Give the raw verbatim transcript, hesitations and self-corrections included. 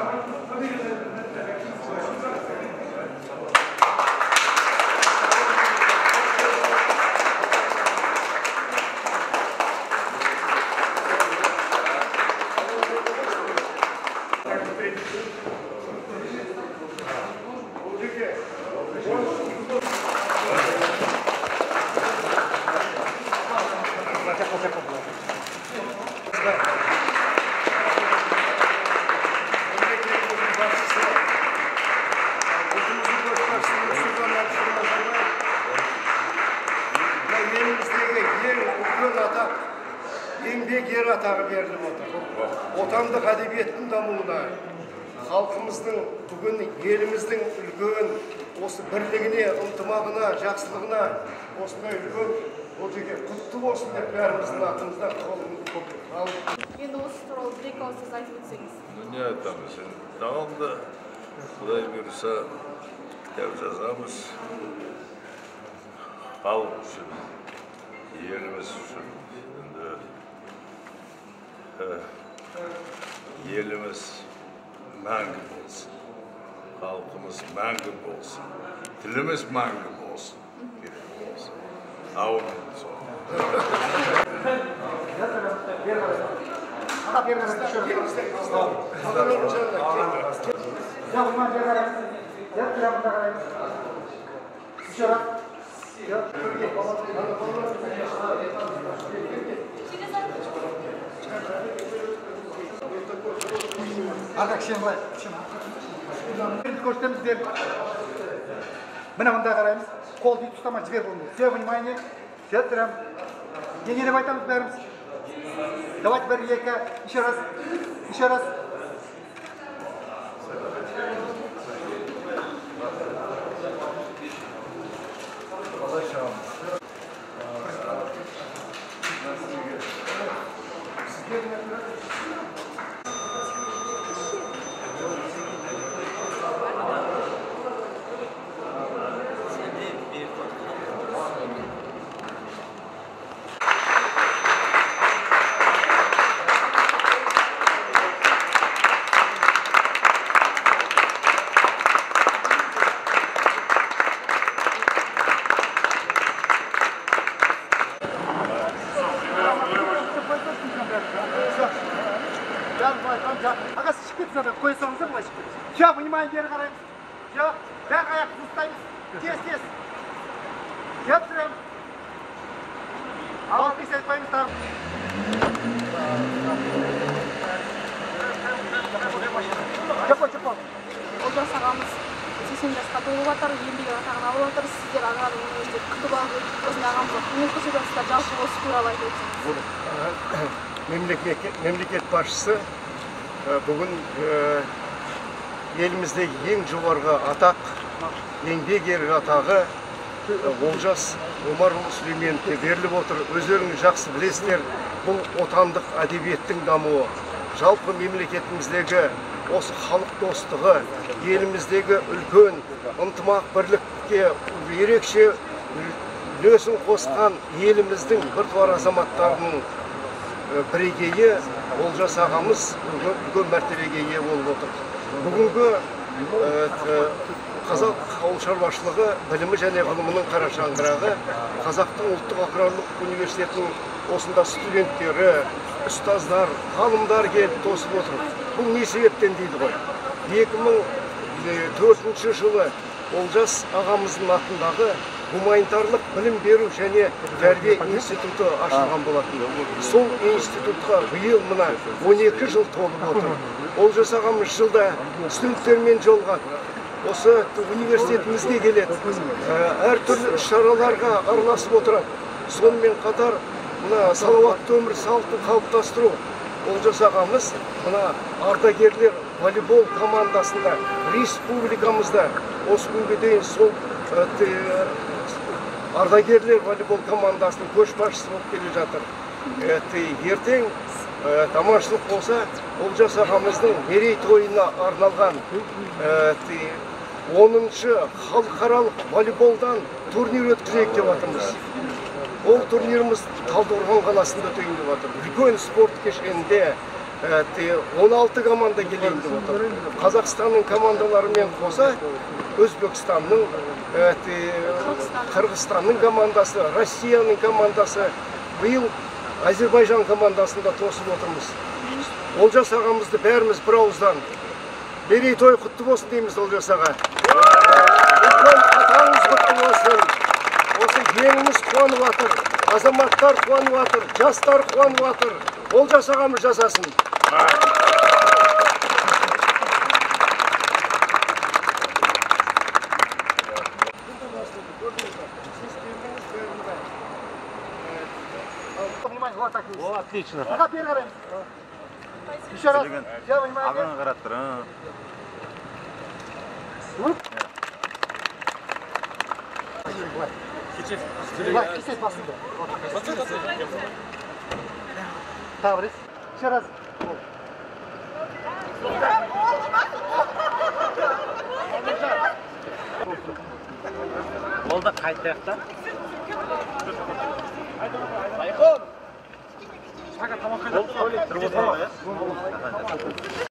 Еңбек ері атағы беріліп отыр. Отандық әдебиеттің дамуына, халқымыздың, бүгін еліміздің үлкен осы бірлігіне, ынтымағына, жақсылығына осындай үлкен Олжеке құтты болсын деп бәріміздің атымыздан қолымызды алып. Енді осы туралы бір-екі ауыз сөз айтып өтсеңіз. Не айтамыз, давамды Құдай бұйырса кітап жазамыз. Халық үшін, еліміз үшін. Еліміз мәңгі болсын, халқымыз мәңгі болсын, тіліміз мәңгі болсын, керек болсын. Ауырын сол. Ағақ шен былай, шен көрсетеміздер. Мына мұнда қараймыз, қол дейді ұстама жібер болмайды. Все, внимание, сейчас тұрам. Не деп айтамыз бәріміз? Давайте бір, екі, еще раз, еще раз. Ағасы шықып кетсін, қоя салыңыздар, былай шықып кетсін. Все, внимание, бері қараймыз. Все, бәрі аяқты ұстаймыз. Тез, тез. Кеп тұрамыз. Алпыс айтпаймыз тағы. Жапон, жапон. Олжас ағамыз сексен жасқа толып жатыр, еңбек атағын алып жатыр. Сіздер Аграрлық университет күтіп алып, осындай ағамызға көңіл көрсетесіздер, жалпы осы туралы айтып өтсеңіз. Мемлекет басшысы бүгін еліміздегі ең жоғарғы атақ, еңбек ері атағы Олжас Омарұлы Сүлейменовке беріліп отыр. Өздеріңіз жақсы білесіздер, бұл отандық әдебиеттің дамуы, жалпы мемлекетіміздегі осы халық достығы, еліміздегі үлкен ынтымақ бірлікке ерекше үлесін қосқан еліміздің біртуар азаматтарының бірегейі Олжас ағамыз үлкен мәртебеге ие болып отыр. Бүгінгі қазақ ауыл шаруашылығы білімі және ғылымының қара шаңырағы Қазақтың ұлттық аграрлық университетінің осында студенттері, ұстаздар, ғалымдар келіп тосып отыр. Бұл не себептен дейді ғой? екі мың төртінші жылы Олжас ағамыздың атындағы гуманитарлық білім беру және тәрбие институты ашылған болатын. Сол институтқа биыл мына он екі жыл толып отыр. Олжас ағамыз жылда студенттермен жолығады. Осы университетімізге келеді. Әртүрлі шараларға араласып отырады. Сонымен қатар мына салауатты өмір салтын қалыптастыру. Олжас ағамыз мына ардагерлер волейбол командасында республикамызда осы күнге дейін сол ардагерлер волейбол командасының көшбасшысы болып келе жатыр. Ертең тамашылық болса, Олжас ағамыздың мерейтойына арналған оныншы халықаралық волейболдан турнир өткізейік деп жатырмыз. Ол турниріміз Талдықорған қаласында өтейін деп жатыр. Үлкен спорт кешенінде он алты команда келейін деп отыр. Қазақстанның командаларымен қоса Өзбекстанның, Қырғызстанның командасы, Россияның командасы, биыл Азербайжан командасында тосып отырмыз. Олжас ағамызды бәріміз бір ауыздан мерейтой құтты болсын дейміз Олжас аға. Үлкен атаңыз құтты болсын. Осы еліміз қуанып жатыр, азаматтар қуанып жатыр, жастар қуанып жатыр. Олжас ағамыз жасасын. Вот так. О, отлично. Пока первый. Еще раз. Все, внимание. Ағын қараттыр. Давай, кисет басында. Тағы бір. Еще раз. Ол да қайтайық та. Шаға тамақ қайда?